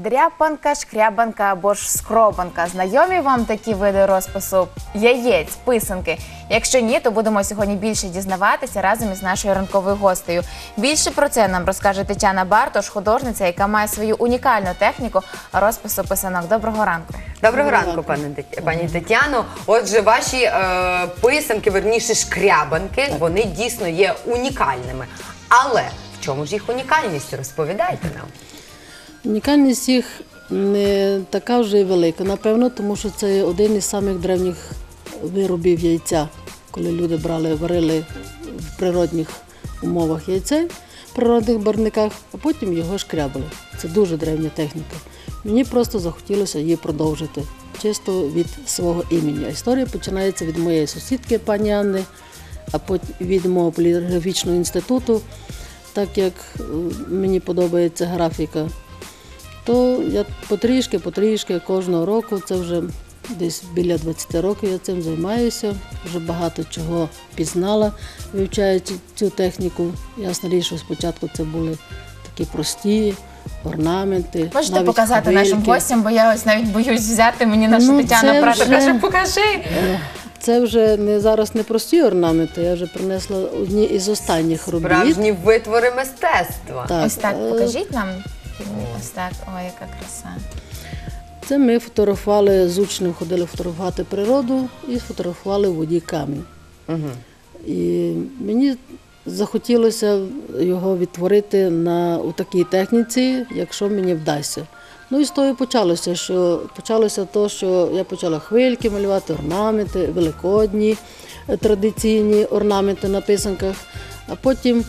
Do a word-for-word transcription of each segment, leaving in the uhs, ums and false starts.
дряпанка, шкрябанка або ж скробанка. Знайомі вам такі види розпису яєць, писанки? Якщо ні, то будемо сьогодні більше дізнаватися разом із нашою ранковою гостею. Більше про це нам розкаже Тетяна Бартош, художниця, яка має свою унікальну техніку розпису писанок. Доброго ранку. Доброго ранку, пані, пані Тетяно. Отже, ваші е, писанки, верніше шкрябанки, вони дійсно є унікальними. Але в чому ж їх унікальність? Розповідайте нам. Унікальність їх не така вже й велика, напевно, тому що це один із самих древніх виробів яйця, коли люди брали, варили в природних умовах яйце, в природних барниках, а потім його шкрябали. Це дуже древня техніка. Мені просто захотілося її продовжити, чисто від свого імені. Історія починається від моєї сусідки, пані Анни, а потім від мого поліграфічного інституту. Так як мені подобається графіка, то я потрішки-потрішки кожного року, це вже десь біля двадцяти років я цим займаюся, вже багато чого пізнала, вивчаючи цю техніку. Ясна річ, що спочатку це були такі прості орнаменти. Можете показати хвильки нашим гостям, бо я ось навіть боюсь взяти, мені наша ну, Тетяна Бартош каже, покажи. Це вже не зараз не прості орнаменти, я вже принесла одні із останніх робіт. Справжні витвори мистецтва. Так. Ось так, покажіть нам. Ось так, ой, яка краса. Це ми фотографували, з учнем ходили фотографувати природу і сфотографували в воді камінь. Угу. І мені захотілося його відтворити на у такій техніці, якщо мені вдасться. Ну і з того почалося, що почалося то, що я почала хвильки малювати, орнаменти, великодні, традиційні орнаменти на писанках, а потім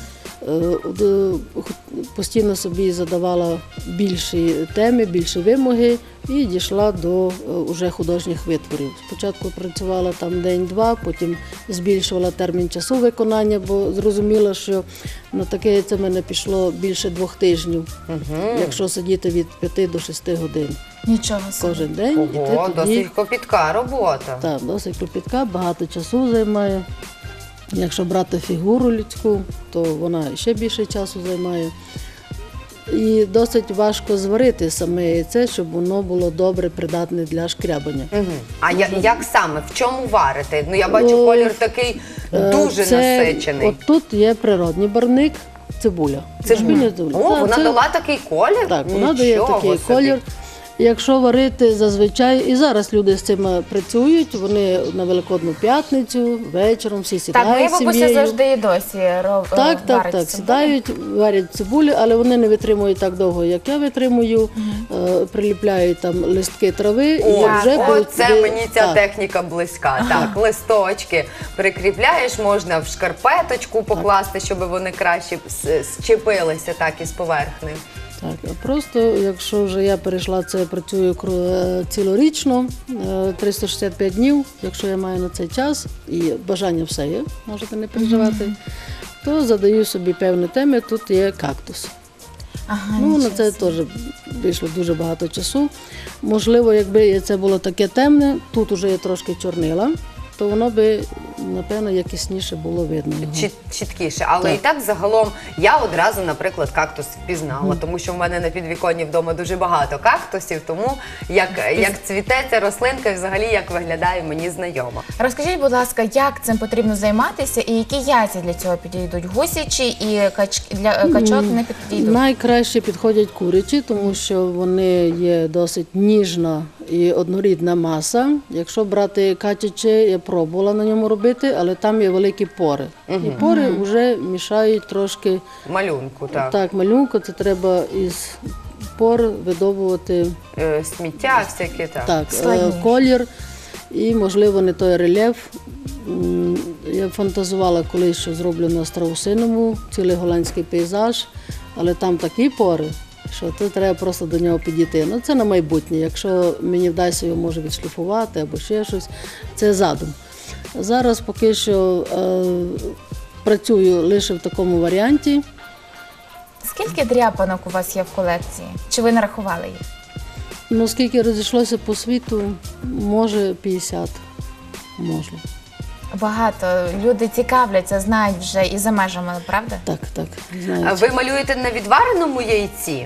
постійно собі задавала більші теми, більші вимоги і дійшла до вже художніх витворів. Спочатку працювала там день-два, потім збільшувала термін часу виконання, бо зрозуміла, що на таке це в мене пішло більше двох тижнів, угу. якщо сидіти від п'яти до шести годин. Нічого собі. Кожен день. Ого, і ти тоді... досить копітка робота. Так, досить копітка, багато часу займає. Якщо брати фігуру людську, то вона ще більше часу займає. І досить важко зварити саме яйце, щоб воно було добре придатне для шкрябання. Угу. А я, як саме? В чому варите? Ну, я бачу, О, колір такий дуже це, насичений. От тут є природній барник, цибуля. Цибуля. О, Та, вона це, дала такий колір? Так, вона Нічого дає такий собі. колір. Якщо варити зазвичай, і зараз люди з цим працюють, вони на Великодну п'ятницю, вечором всі сідають так, з сім'єю. Так, моя бабуся завжди і досі роб... Так, так, так, сідають, варять цибулю, але вони не витримують так довго, як я витримую, mm-hmm. е, приліпляють там листки трави. О, і вже о, будуть, це де... мені ця так. техніка близька. Так, листочки прикріпляєш, можна в шкарпеточку покласти, щоб вони краще зчепилися так із поверхни. Так, просто, якщо вже я перейшла, це я працюю цілорічно, триста шістдесят п'ять днів, якщо я маю на цей час, і бажання все є, можете не переживати, mm-hmm. то задаю собі певні теми, тут є кактус. Ага, ну, на це теж вийшло дуже багато часу. Можливо, якби це було таке темне, тут вже я трошки чорнила, то воно би, напевно, якісніше було видно його. Чіт, чіткіше. Але так. І так загалом я одразу, наприклад, кактус впізнала, mm. тому що в мене на підвіконні вдома дуже багато кактусів, тому як, як цвіте ця рослинка і взагалі як виглядає, мені знайомо. Розкажіть, будь ласка, як цим потрібно займатися і які яйця для цього підійдуть? Гусячі і кач... для качок не підійдуть? Найкраще підходять курячі, тому що вони є досить ніжна і однорідна маса. Якщо брати качачі, я пробувала на ньому робити, але там є великі пори. Угу. І пори угу. вже мішають трошки малюнку. Так, так малюнку, це треба із пор видобувати е, сміття, всякі так. Так, е, колір і, можливо, не той рельєф. Я фантазувала колись, що зроблю на страусиному цілий голландський пейзаж, але там такі пори, що тут треба просто до нього підійти. Ну, це на майбутнє. Якщо мені вдасться його, може, відшліфувати або ще щось, це задум. Зараз поки що е, працюю лише в такому варіанті. Скільки дряпанок у вас є в колекції? Чи ви нарахували їх? Ну, скільки розійшлося по світу, може п'ятдесят, може. Багато. Люди цікавляться, знають вже і за межами, правда? Так, так. Знають. А ви малюєте на відвареному яйці?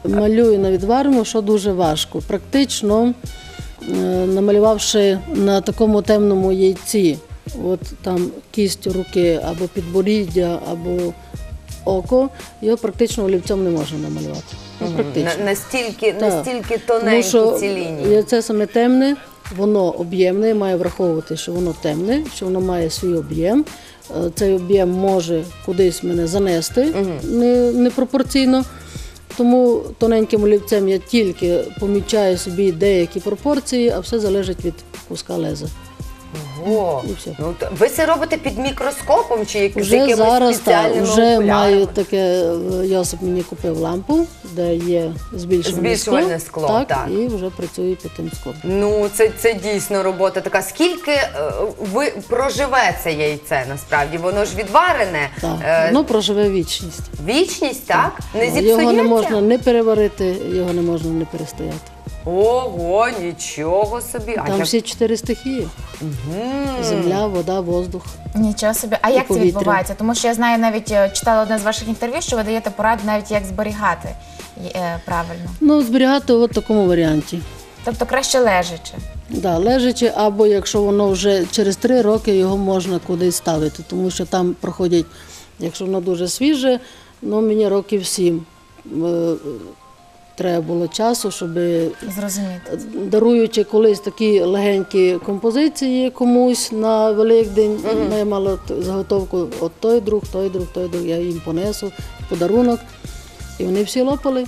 Малюю на відваримо, що дуже важко. Практично, е, намалювавши на такому темному яйці, от там кість руки або підборіддя, або око, його практично олівцем не можна намалювати. Ну, практично. На- Настільки, Так. настільки Тому тоненькі що ці лінії. яйце саме темне, воно об'ємне, має враховувати, що воно темне, що воно має свій об'єм. Е, Цей об'єм може кудись мене занести не, непропорційно. Тому тоненьким олівцем я тільки помічаю собі деякі пропорції, а все залежить від куска леза. Ого. І все. Ну, то ви це робите під мікроскопом чи як, з Вже якимись зараз так, спеціальними вже окулярами? маю таке, е, Йосип мені купив лампу, де є збільшувальне, Збільшувальне скло, так. так, і вже працюю під тим склом. Ну, це, це дійсно робота така. Скільки е, ви проживе це яйце насправді? Воно ж відварене. Так. Е, Воно проживе вічність. Вічність, так? Не зіпсується? Його не можна не переварити, його не можна не перестояти. Ого, нічого собі. А Там я- всі чотири стихії. Земля, вода, воздух. Нічого собі. А як це повітря. відбувається? Тому що я знаю, навіть е, читала одне з ваших інтерв'ю, що ви даєте пораду навіть як зберігати е, правильно. Ну, зберігати в такому варіанті. Тобто краще лежачи. Да, лежачи, або якщо воно вже через три роки його можна кудись ставити, тому що там проходять, якщо воно дуже свіже, ну мені років сім. Е, Треба було часу, щоб, Зрозуміти. даруючи колись такі легенькі композиції комусь на Великдень, я мала т- заготовку от той друг, той друг, той друг, я їм понесу подарунок, і вони всі лопали.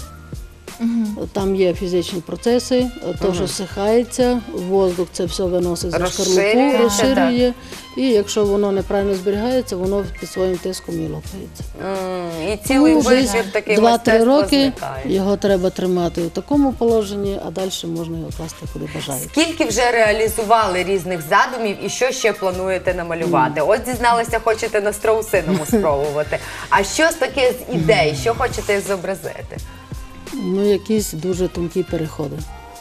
Там є фізичні процеси, то, що всихається, воздух це все виносить за шкарлупу, Розширюється, розширює, і якщо воно неправильно зберігається, воно під своїм тиском і лопається. М, І цілий Ну, вибір такий два-три мистецтва роки зникає. його треба тримати в такому положенні, а далі можна його класти куди бажаєте. Скільки вже реалізували різних задумів і що ще плануєте намалювати? От зізналися, хочете на страусиному спробувати. А що з таке з ідей? Що хочете зобразити? Ну, якісь дуже тонкі переходи.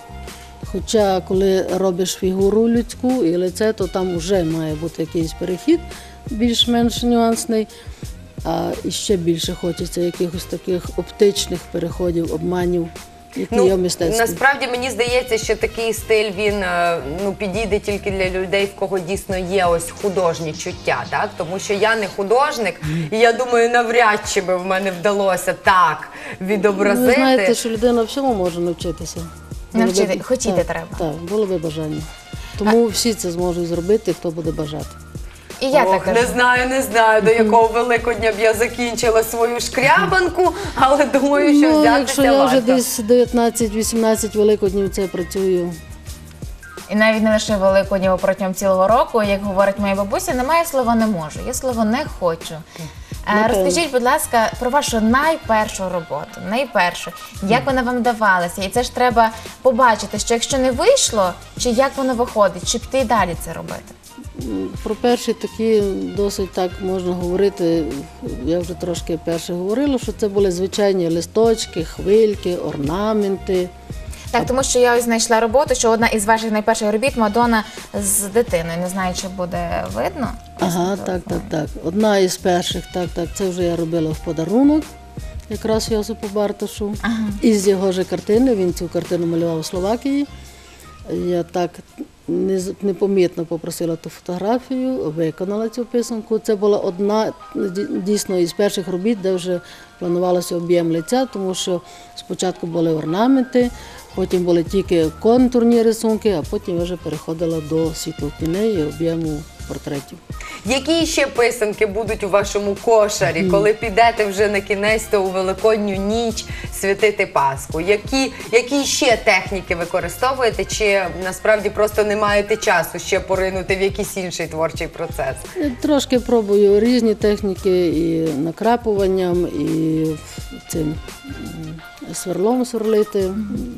Хоча, коли робиш фігуру людську і лице, то там вже має бути якийсь перехід, більш-менш нюансний. А ще більше хочеться якихось таких оптичних переходів, обманів, які є в мистецтві. насправді мені здається, що такий стиль він е, ну підійде тільки для людей, в кого дійсно є ось художні чуття, так тому що я не художник, і я думаю, навряд чи би в мене вдалося так відобразити. Ви знаєте, що людина всьому може навчитися. Навчити, Було б- хотіти так, треба. Так, було би бажання. Тому всі це зможуть зробити, хто буде бажати. І я Ох, так не кажу. знаю, не знаю, до якого Великодня б я закінчила свою шкрябанку, але думаю, що Ну, взятися якщо я вже варто. десь дев'ятнадцять-вісімнадцять великоднів це працюю. І навіть не лише Великодня, бо протягом цілого року, як говорить моя бабуся, немає слова «не можу», є слово «не хочу». Е, Напевно. Розкажіть, будь ласка, про вашу найпершу роботу, найпершу. Як вона вам давалася? І це ж треба побачити, що якщо не вийшло, чи як воно виходить, чи піти і далі це робити. Про перші такі досить так можна говорити. Я вже трошки перше говорила, що це були звичайні листочки, хвильки, орнаменти. Так, тому що я ось знайшла роботу, що одна із ваших найперших робіт Мадонна з дитиною. Не знаю, чи буде видно. Ага, так, так, так. Одна із перших, так, так. Це вже я робила в подарунок, якраз Йосипу Бартошу. Із його ж картини. Він цю картину малював у Словакії. Я так нез- непомітно попросила ту фотографію, виконала цю писанку. Це була одна ді- дійсно із перших робіт, де вже планувалося об'єм лиця, тому що спочатку були орнаменти, потім були тільки контурні рисунки, а потім я вже переходила до світлотіней і об'єму портретів. Які ще писанки будуть у вашому кошарі, коли підете вже на кінець то у Великодню ніч святити Пасху? Які, які ще техніки використовуєте, чи насправді просто не маєте часу ще поринути в якийсь інший творчий процес? Я Трошки пробую різні техніки і накрапуванням, і цим м, сверлом сверлити.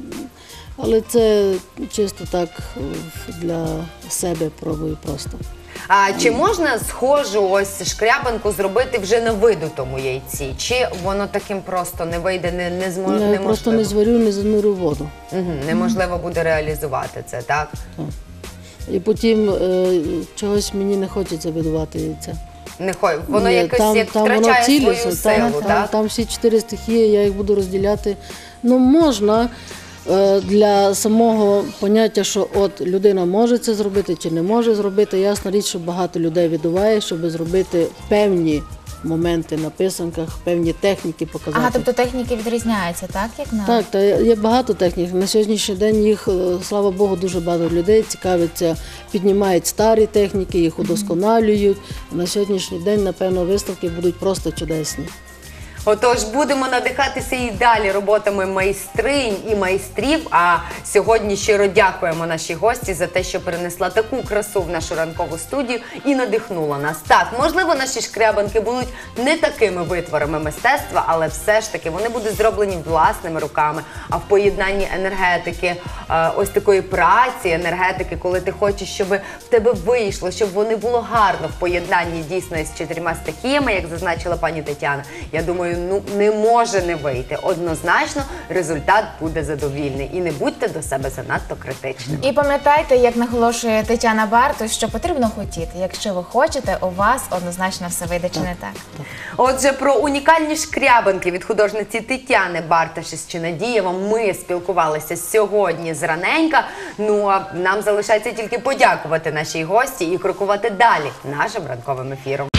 Але це чисто так для себе пробую просто. А чи можна схожу ось шкрябанку зробити вже на видутому яйці? Чи воно таким просто не вийде, не, не змо... Я неможливо? просто не зварю, не занурю в воду. Угу, неможливо буде реалізувати це, так? І потім е, чогось мені не хочеться видувати яйця. Не хо... Воно Ні, якось там, як там втрачає воно свою цілісно, силу, там, так? там, там всі чотири стихії, я їх буду розділяти. Ну, можна е, для самого поняття, що от людина може це зробити чи не може зробити. Ясна річ, що багато людей відбуває, щоб зробити певні моменти на писанках, певні техніки показати. Ага, тобто техніки відрізняються, так? Як на... Так, та є багато технік. На сьогоднішній день їх, е, слава Богу, дуже багато людей цікавиться, піднімають старі техніки, їх удосконалюють. На сьогоднішній день, напевно, виставки будуть просто чудесні. Отож, будемо надихатися і далі роботами майстринь і майстрів. А сьогодні щиро дякуємо нашій гості за те, що принесла таку красу в нашу ранкову студію і надихнула нас. Так, можливо, наші шкрябанки будуть не такими витворами мистецтва, але все ж таки вони будуть зроблені власними руками. А в поєднанні енергетики, е, ось такої праці, енергетики, коли ти хочеш, щоб в тебе вийшло, щоб вони було гарно в поєднанні дійсно з чотирма стихіями, як зазначила пані Тетяна. Я думаю, ну не може не вийти. Однозначно результат буде задовільний. І не будьте до себе занадто критичними. І пам'ятайте, як наголошує Тетяна Бартос, що потрібно хотіти. Якщо ви хочете, у вас однозначно все вийде, чи не так? Отже, про унікальні шкрябанки від художниці Тетяни Барташ із Чинадієва ми спілкувалися сьогодні зраненька. Ну, а нам залишається тільки подякувати нашій гості і крокувати далі нашим ранковим ефіром.